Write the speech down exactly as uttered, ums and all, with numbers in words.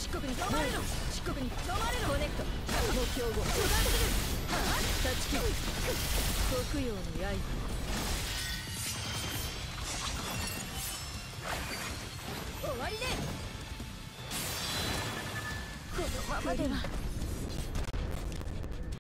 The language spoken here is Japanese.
漆黒に止まれろ。漆黒に止まれろ。コネクト目標後巨大すぎる。はあ断ち切る。黒曜の刃。終わりね。このままでは